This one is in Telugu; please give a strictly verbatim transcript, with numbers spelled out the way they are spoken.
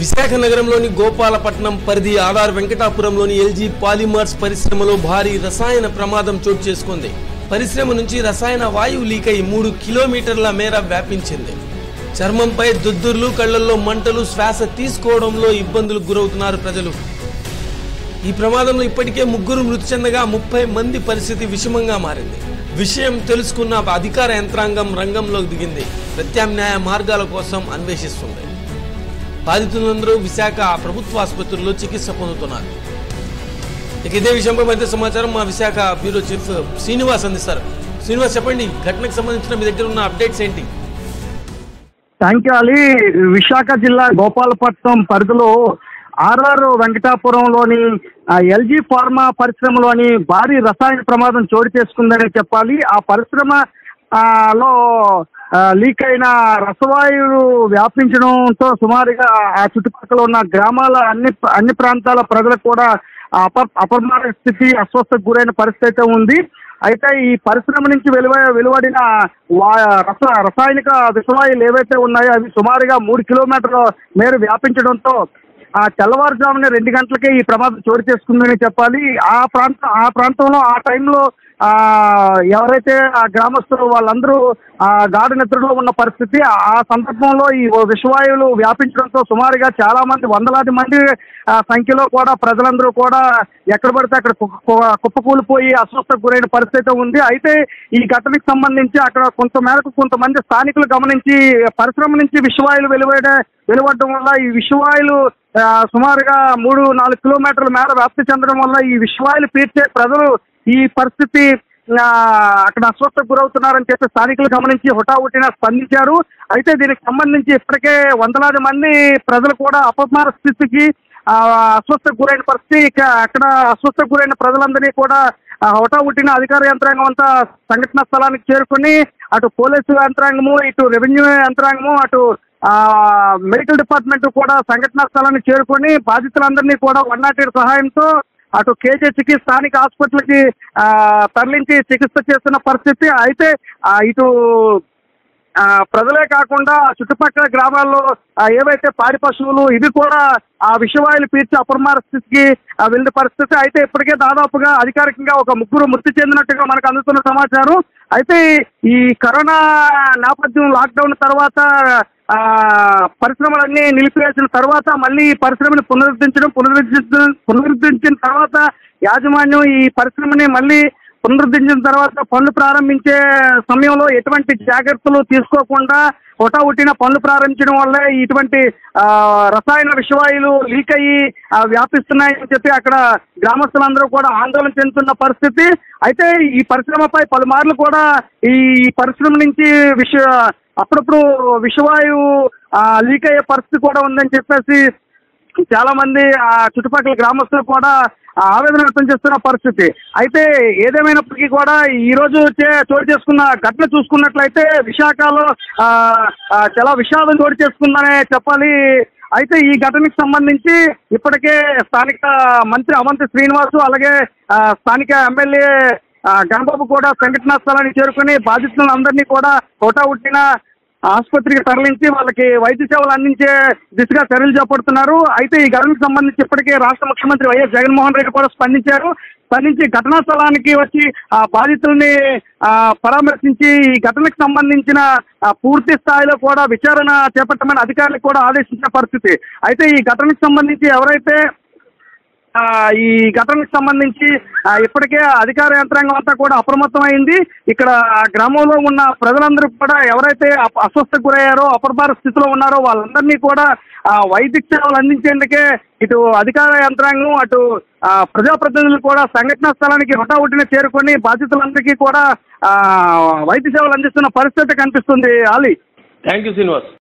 విశాఖ నగరంలోని గోపాలపట్నం పరిధి ఆర్ఆర్ వెంకటాపురంలోని ఎల్జీ పాలిమర్స్ పరిశ్రమలో భారీ రసాయన ప్రమాదం చోటు చేసుకుంది. పరిశ్రమ నుంచి రసాయన వాయువు లీక్ అయి మూడు కిలోమీటర్ల మేర వ్యాపించింది. చర్మంపై దుద్దుర్లు, కళ్లల్లో మంటలు, శ్వాస తీసుకోవడంలో ఇబ్బందులకు గురవుతున్నారు ప్రజలు. ఈ ప్రమాదంలో ఇప్పటికే ముగ్గురు మృతి చెందగా ముప్పై మంది పరిస్థితి విషమంగా మారింది. విషయం తెలుసుకున్న అధికార యంత్రాంగం రంగంలోకి దిగింది. ప్రత్యామ్నాయ మార్గాల కోసం అన్వేషిస్తుంది. బాధితులందరూ విశాఖ ప్రభుత్వ ఆసుపత్రుల్లో చికిత్స పొందుతున్నారు. ఇక ఇదే విషయంపై మధ్య సమాచారం మా విశాఖ బ్యూరో చీఫ్ శ్రీనివాస్ అందిస్తారు. శ్రీనివాస్, చెప్పండి, ఘటనకు సంబంధించిన మీ దగ్గర ఉన్న అప్డేట్స్ ఏంటి? Thank you Ali. విశాఖ జిల్లా గోపాలపట్నం పరిధిలో ఆర్ఆర్ వెంకటాపురంలోని ఎల్జీ ఫార్మా పరిశ్రమలోని భారీ రసాయన ప్రమాదం చోటు చేసుకుందని చెప్పాలి. ఆ పరిశ్రమ లో లీక్ అయిన రసవాయువు వ్యాపించడంతో సుమారుగా ఆ చుట్టుపక్కల ఉన్న గ్రామాల అన్ని అన్ని ప్రాంతాల ప్రజలకు కూడా అప అపరిమాణ స్థితి, అస్వస్థకు గురైన పరిస్థితి అయితే ఉంది. అయితే ఈ పరిశ్రమ నుంచి వెలువ వెలువడిన రస రసాయనిక విషవాయువులు ఏవైతే ఉన్నాయో అవి సుమారుగా మూడు కిలోమీటర్ల మేర వ్యాపించడంతో ఆ తెల్లవారుజామున రెండు గంటలకే ఈ ప్రమాదం చోటు చేసుకుందని చెప్పాలి. ఆ ప్రాంతం ఆ ప్రాంతంలో ఆ టైంలో ఆ ఎవరైతే ఆ గ్రామస్తులు వాళ్ళందరూ ఆ గాఢ నిద్రలో ఉన్న పరిస్థితి. ఆ సందర్భంలో ఈ విషవాయువులు వ్యాపించడంతో సుమారుగా చాలా మంది, వందలాది మంది సంఖ్యలో కూడా ప్రజలందరూ కూడా ఎక్కడ పడితే అక్కడ కుప్పకూలిపోయి అస్వస్థకు గురైన పరిస్థితి ఉంది. అయితే ఈ ఘటనకు సంబంధించి అక్కడ కొంత మేరకు కొంతమంది స్థానికులు గమనించి పరిశ్రమ నుంచి విషవాయువులు వెలువడ వెలువడడం వల్ల ఈ విషవాయువులు సుమారుగా మూడు నాలుగు కిలోమీటర్ల మేర వ్యాప్తి చెందడం వల్ల ఈ విషవాయువులు పీల్చే ప్రజలు ఈ పరిస్థితి అక్కడ అస్వస్థకు గురవుతున్నారని చెప్పి స్థానికులు గమనించి హుటాహుటిన స్పందించారు. అయితే దీనికి సంబంధించి ఇప్పటికే వందలాది మంది ప్రజలు కూడా అపస్మార స్థితికి అస్వస్థకు గురైన పరిస్థితి. ఇక అక్కడ అస్వస్థకు గురైన ప్రజలందరినీ కూడా హుటాహుటిన అధికార యంత్రాంగం అంతా సంఘటన స్థలానికి చేరుకుని అటు పోలీసు యంత్రాంగము, ఇటు రెవెన్యూ యంత్రాంగము, అటు ఆ మెడికల్ డిపార్ట్మెంట్ కూడా సంఘటనా స్థలానికి చేరుకొని బాధితులందరినీ కూడా వన్ నాట్ ఎయిట్ సహాయంతో అటు కేజీహెచ్కి స్థానిక హాస్పిటల్కి తరలించి చికిత్స చేస్తున్న పరిస్థితి. అయితే ఇటు ప్రజలే కాకుండా చుట్టుపక్కల గ్రామాల్లో ఏవైతే పాడి పశువులు ఇవి కూడా ఆ విషవాయువులు పీల్చి అపరిమాణ స్థితికి వెళ్ళిన పరిస్థితి. అయితే ఇప్పటికే దాదాపుగా అధికారికంగా ఒక ముగ్గురు మృతి చెందినట్టుగా మనకు అందుతున్న సమాచారం. అయితే ఈ కరోనా నేపథ్యం, లాక్డౌన్ తర్వాత ఆ పరిశ్రమలన్నీ నిలిపివేసిన తర్వాత మళ్ళీ పరిశ్రమని పునరుద్ధరించడం పునరుద్ధరించడం పునరుద్ధరించిన తర్వాత యాజమాన్యం ఈ పరిశ్రమని మళ్ళీ పునరుద్ధరించిన తర్వాత పనులు ప్రారంభించే సమయంలో ఎటువంటి జాగ్రత్తలు తీసుకోకుండా హుటాహుటిన పనులు ప్రారంభించడం వల్లే ఇటువంటి రసాయన విషవాయువులు లీక్ అయ్యి వ్యాపిస్తున్నాయని చెప్పి అక్కడ గ్రామస్తులందరూ కూడా ఆందోళన చెందుతున్న పరిస్థితి. అయితే ఈ పరిశ్రమపై పలుమార్లు కూడా ఈ పరిశ్రమ నుంచి విష అప్పుడప్పుడు విషవాయువు లీక్ అయ్యే పరిస్థితి కూడా ఉందని చెప్పేసి చాలా మంది ఆ చుట్టుపక్కల గ్రామస్తులు కూడా ఆవేదన వ్యక్తం చేస్తున్న పరిస్థితి. అయితే ఏదేమైనప్పటికీ కూడా ఈ రోజు చోటు చేసుకున్న ఘటన చూసుకున్నట్లయితే విశాఖలో చాలా విషాదం చోటు చేసుకుందనే చెప్పాలి. అయితే ఈ ఘటనకు సంబంధించి ఇప్పటికే స్థానిక మంత్రి అవంతి శ్రీనివాసు, అలాగే స్థానిక ఎమ్మెల్యే గణబాబు కూడా సంఘటనా స్థలానికి చేరుకుని బాధితులందరినీ కూడా హుటాహుటిన ఆసుపత్రికి తరలించి వాళ్ళకి వైద్య సేవలు అందించే దిశగా చర్యలు చేపడుతున్నారు. అయితే ఈ ఘటనకు సంబంధించి ఇప్పటికే రాష్ట్ర ముఖ్యమంత్రి వైఎస్ జగన్మోహన్ రెడ్డి కూడా స్పందించారు. స్పందించి ఘటనా స్థలానికి వచ్చి ఆ బాధితుల్ని పరామర్శించి ఈ ఘటనకు సంబంధించిన పూర్తి స్థాయిలో కూడా విచారణ చేపట్టమని అధికారులకు కూడా ఆదేశించిన పరిస్థితి. అయితే ఈ ఘటనకు సంబంధించి ఎవరైతే ఈ ఘటనకు సంబంధించి ఇప్పటికే అధికార యంత్రాంగం అంతా కూడా అప్రమత్తమైంది. ఇక్కడ గ్రామంలో ఉన్న ప్రజలందరూ కూడా ఎవరైతే అస్వస్థకు గురయ్యారో, అపరిమాణ స్థితిలో ఉన్నారో వాళ్ళందరినీ కూడా వైద్య సేవలు అందించేందుకే ఇటు అధికార యంత్రాంగం, అటు ప్రజాప్రతినిధులు కూడా సంఘటనా స్థలానికి హుటాహుటిన చేరుకొని బాధితులందరికీ కూడా వైద్య సేవలు అందిస్తున్న పరిస్థితి కనిపిస్తుంది. Ali, thank you Srinivas.